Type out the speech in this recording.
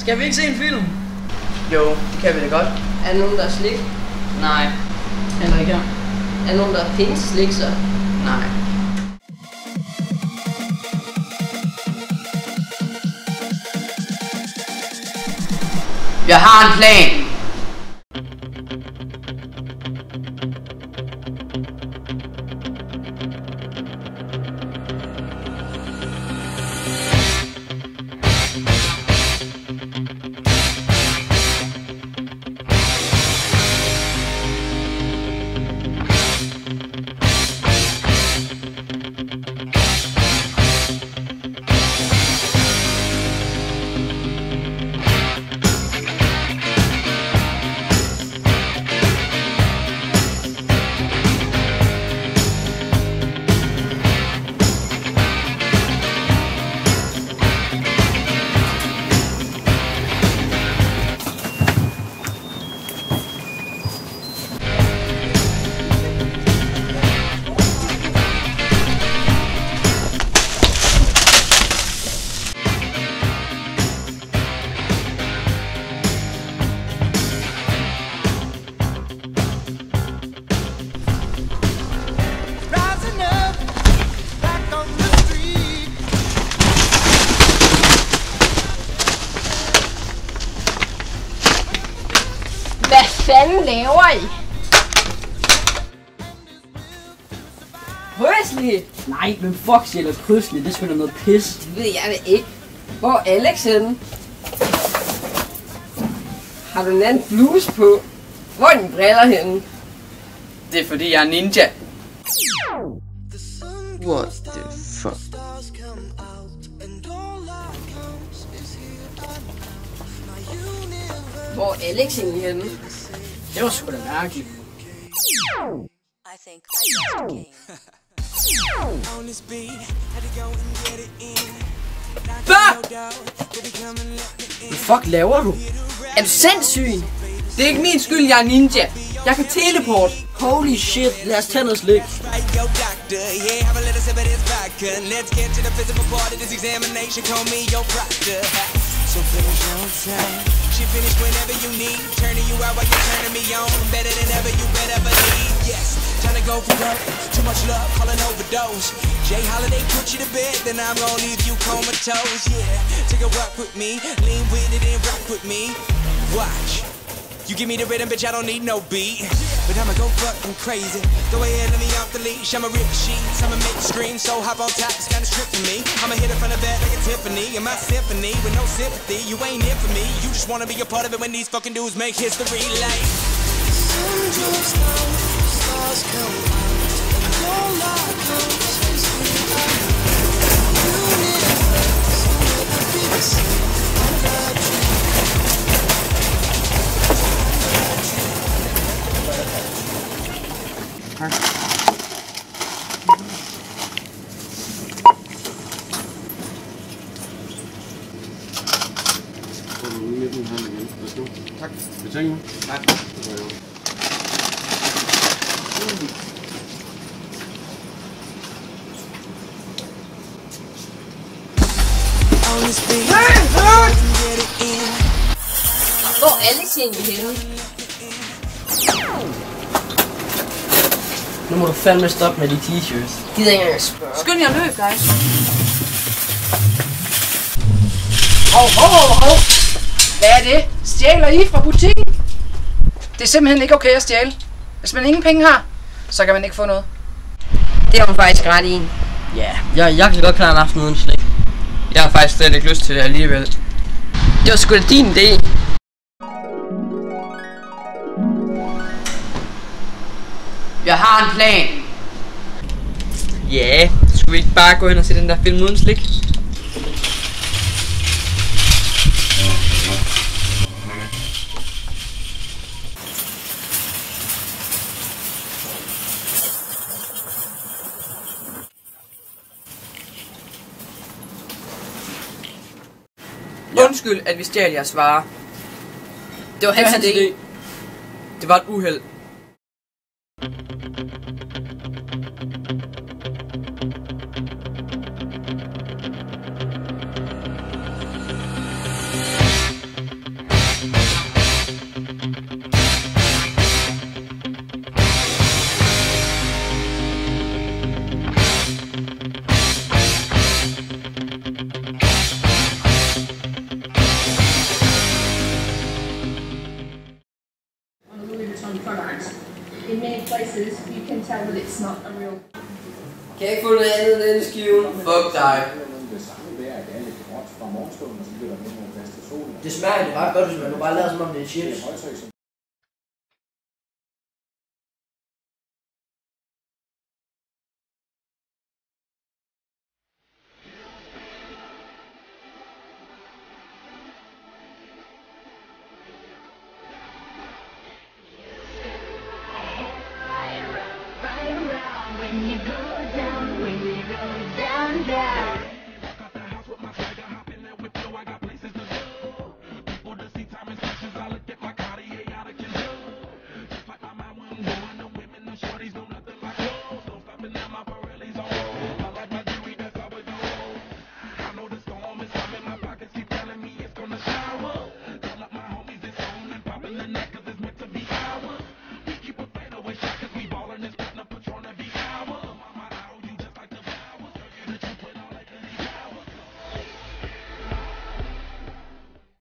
Skal vi ikke se en film? Jo, det kan vi da godt. Er der nogen, der er slik? Nej. Heller ikke her. Er der nogen, der findes slik så? Nej. Jeg har en plan. Hvad fanden laver I? Krøsli? Nej, men fuck siger krydselig, det er sgu da noget pis. Det ved jeg da ikke. Hvor er Alex henne? Har du en anden bluse på? Hvor er dine briller henne? Det er fordi jeg er ninja. What the fuck? Hvor er Alex egentlig henne? Det var sgu da mærkeligt. I think I just came. Hvad fuck laver du? Er du sindssyg? Det er ikke min skyld, jeg er ninja. Jeg kan teleport. Holy shit, lad os tage noget slik. So finish on time. She finish whenever you need. Turning you out while you're turning me on. Better than ever, you better believe. Yes, time to go for work. Too much love, call an overdose. Jay Holiday put you to bed, then I'm gonna leave you comatose. Yeah, take a walk with me, lean with it and rock with me. Watch. You give me the rhythm, bitch, I don't need no beat. But I'ma go fucking crazy. Go ahead, let me off the leash. I'ma rip sheets, I'ma make you scream. So hop on top, it's kinda strict for me. I'ma hit it from the back like a Tiffany. In my symphony, with no sympathy. You ain't in for me. You just wanna be a part of it when these fucking dudes make history like. Sun drops down, stars come out, and all I comes is Tak. Betaling. Tak. Hvor er Alex egentlig henne? Nu må du fandme stoppe med de t-shirts. Gider ikke engang at spørge. Skynd jer løb, guys. Hov. Hvad er det? Stjæler I fra butikken? Det er simpelthen ikke okay at stjæle. Hvis man ingen penge har, så kan man ikke få noget. Det har hun faktisk ret i. Ja, jeg kan godt klare en aften uden slik. Jeg har faktisk slet ikke lyst til det alligevel. Det var sgu da din idé. Jeg har en plan. Ja, skulle vi ikke bare gå hen og se den der film uden slik? Undskyld, at vi stjal jeres varer. Det var hans idé. Det var et uheld. places, you can tell that it's not a real. Kan jeg ikke få noget andet end skiven? Fuck dig. Det smager jo ret godt, hvis man nu bare lader som om det er chips. When you go down, down.